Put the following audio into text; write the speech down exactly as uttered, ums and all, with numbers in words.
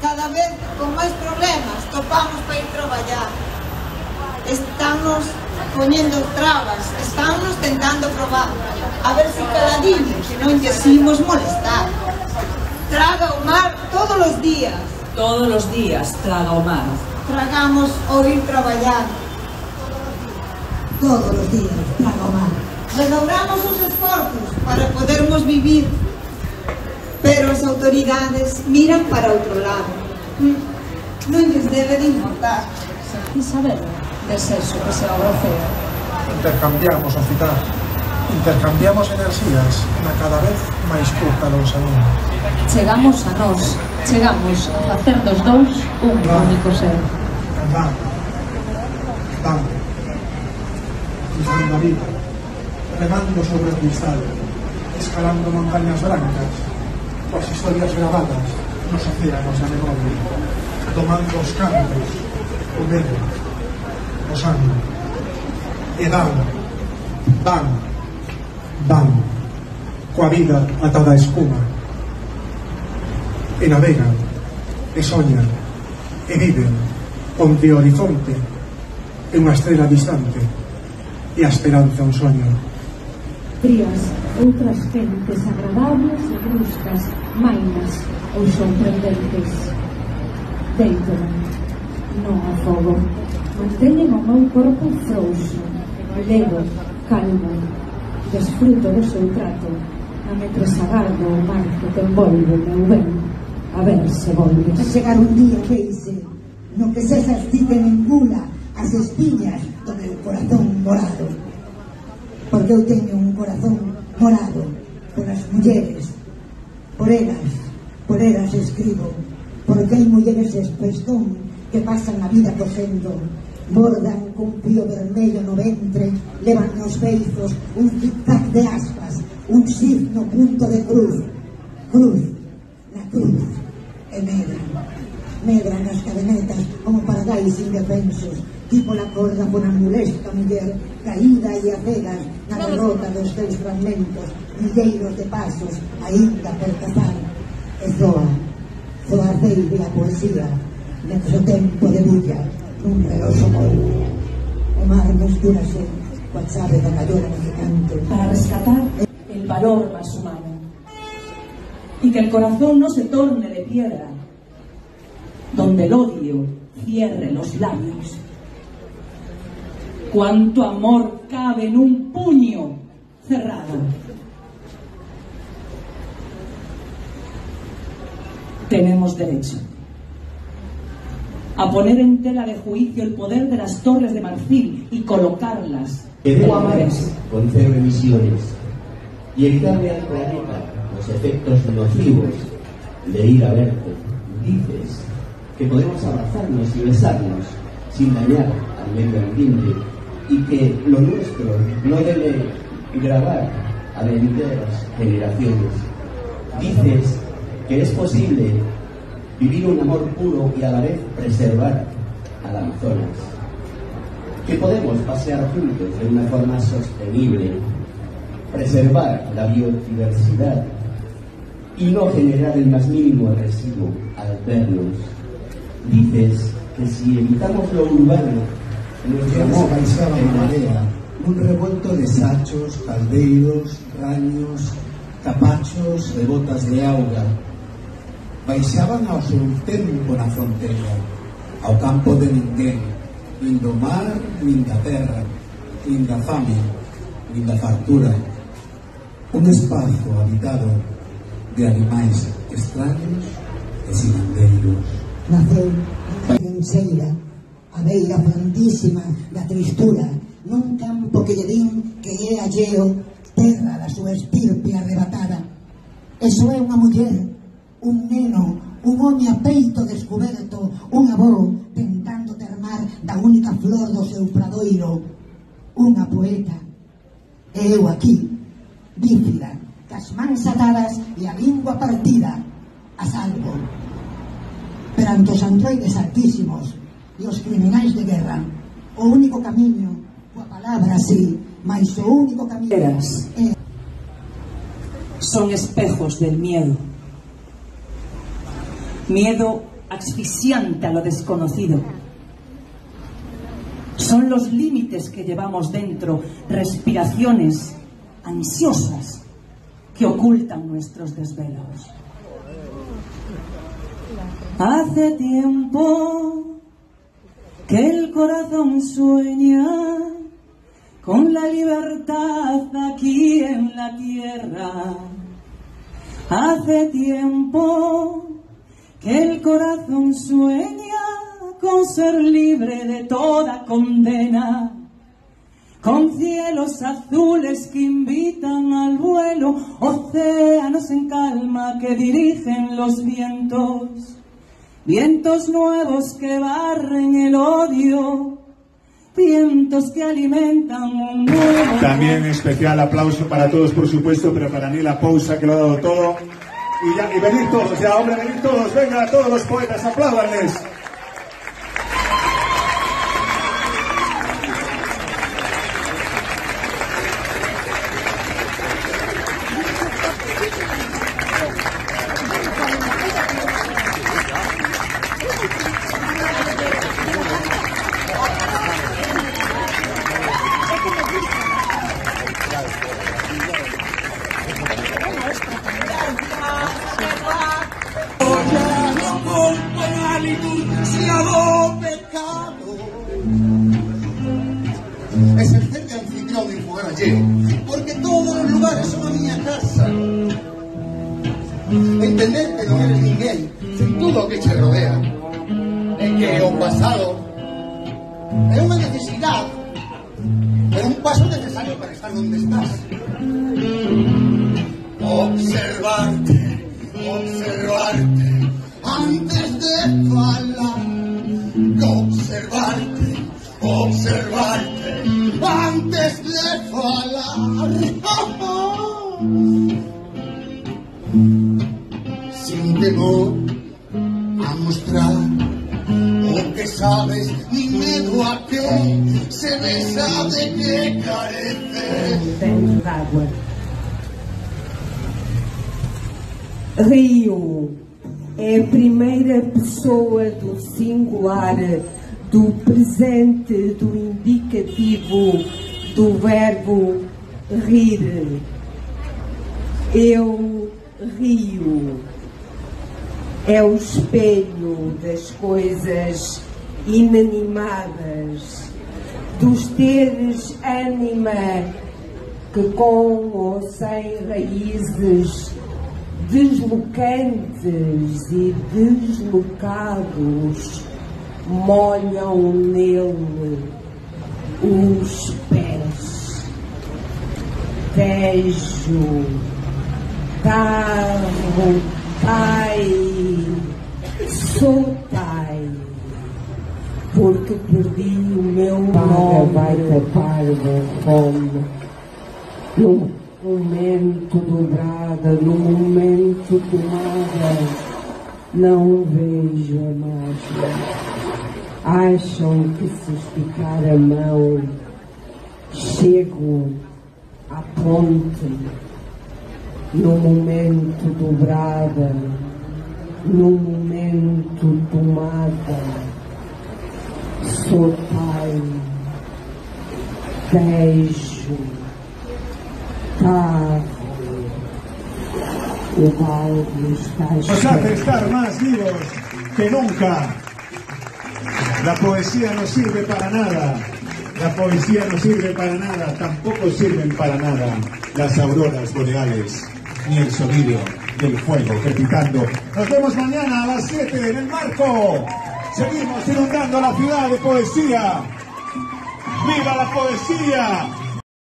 cada vez con máis problemas topamos para ir traballar. Estamos poñendo trabas, estamos tentando probar a ver se caladiños, que non lles imos molestar. Traga o mar todos os días. Todos os días traga o mar. Tragamos o ir traballar. Todos os días traga o mar. Redobramos os esforzos para podermos vivir, pero as autoridades miran para outro lado. Non lles debe de importar. Isabel, deseso que se abra o ceo. Intercambiamos o citar. Intercambiamos enerxías na cada vez máis curta lonxanía. Chegamos a nós, chegamos a facer dos dous un único ser. Cantando, cantando, cruzando a vida, remando sobre o cristal, escalando montañas brancas, coas historias gravadas nos océanos da memoria, tomando os cantos, o medo, o sangue, e dan, dan, dan, coa vida atada a espuma, e navegan, e soñan, e viven onde o horizonte é unha estrela distante e a esperanza un soño. Frías, outras gentes agradables e bruscas, mainas ou sorprendentes. Dentro, non a fogo, manteñen o meu corpo frouxo, ledo, calmo, desfruto do seu trato, a mentres agardo o mar que te envolve, meu ben, a ver se volves. A chegar un día que hice, no que se sastiquen en gula as espiñas do meu corazón morado. Porque eu teño un corazón morado por as mulleres, por elas, por elas escribo, porque hai mulleres espestón que pasan a vida cosendo, bordan cun fío vermello no ventre, levan nos beizos un zig-zag de aspas, un signo punto de cruz, cruz, na cruz, e medran, medran as cadenetas como pardais indefensos, tipo la corda por ambulesca muller, caída e a cegas na derrota dos teus fragmentos, milleiros de pasos, aínda por cazar, e zoa, zoa aceite a poesía, mentre o tempo de bulla, nun reloxo molde. O mar mestúrase coa chave da callora mexicante para rescatar el valor más humano y que el corazón no se torne de piedra, donde el odio cierre los labios. Cuánto amor cabe en un puño cerrado. Tenemos derecho a poner en tela de juicio el poder de las torres de marfil y colocarlas Queremos con cero emisiones y evitarle al planeta los efectos nocivos de ir a verte. Dices que podemos abrazarnos y besarnos sin dañar al medio ambiente y que lo nuestro no debe gravar a venideras generaciones. Dices que es posible vivir un amor puro y a la vez preservar al Amazonas, que podemos pasear juntos de una forma sostenible, preservar la biodiversidad y no generar el más mínimo residuo al vernos. Dices que si evitamos lo urbano, nuestro amor baixaba a marea, un revuelto de sachos, caldeiros, raños, capachos e botas de auga. Baixaban ao seu tempo na fronteira, ao campo de ninguén, nin do mar, nin da terra, nin da fame, nin da fartura. Un espazo habitado de animais extraños e sinandeiros. Naceu unha penseira, a beira plantísima da tristura, nun campo que lle din que é alleo, terra da súa estirpe arrebatada. Eso é unha muller, un neno, un home a peito descoberto, un avó tentando termar da única flor do seu pradoiro, unha poeta. E eu aquí, bífida, cas mans atadas e a lingua partida, a salvo. Perante os androides altísimos e os criminais de guerra, o único camiño, coa palabra así, mais o único camiño é... son espejos del miedo. Miedo asfixiante a lo desconocido. Son los límites que llevamos dentro, respiraciones ansiosas que ocultan nuestros desvelos. Hace tiempo que el corazón sueña con la libertad aquí en la tierra. Hace tiempo que el corazón sueña con ser libre de toda condena, con cielos azules que invitan al vuelo, océanos en calma que dirigen los vientos, vientos nuevos que barren el odio, vientos que alimentan un nuevo... También especial aplauso para todos, por supuesto, pero para Nila Pousa, que lo ha dado todo. Y, ya, y venid todos, ya, hombre, venid todos, venga, todos los poetas, apláudanles. Es el ser de anfitrión y jugar allí, porque todos los lugares son a miña casa. Entender que non eres ninguén sin todo o que che rodea, e que o pasado é unha necesidade, é un paso necesario para estar onde estás. Observarte, observarte antes de falar, observarte, observarte antes de falar. Sin temor a mostrar o que sabes, ni medo a que se besa de que carece. Dentro d'água. Rio é a primeira pessoa do singular, do presente, do indicativo, do verbo rir. Eu rio. É o espelho das coisas inanimadas, dos teres ânima que com ou sem raízes, deslocantes e deslocados, molham nele os pés. Tejo, carro, pai, sou pai, porque perdi o meu nome. Vai tapar da fome, num momento dobrada, num momento tomada, não vejo a mágica. Acham que se esticar a mão, chego à ponte, no momento dobrada, no momento tomada. Sou pai, beijo, carro, o balde está Nos hace estar más vivos que nunca. La poesía no sirve para nada. La poesía no sirve para nada. Tampoco sirven para nada las auroras boreales, ni el sonido del fuego crepitando. Nos vemos mañana a las siete en el Marco. Seguimos inundando la ciudad de poesía. ¡Viva la poesía!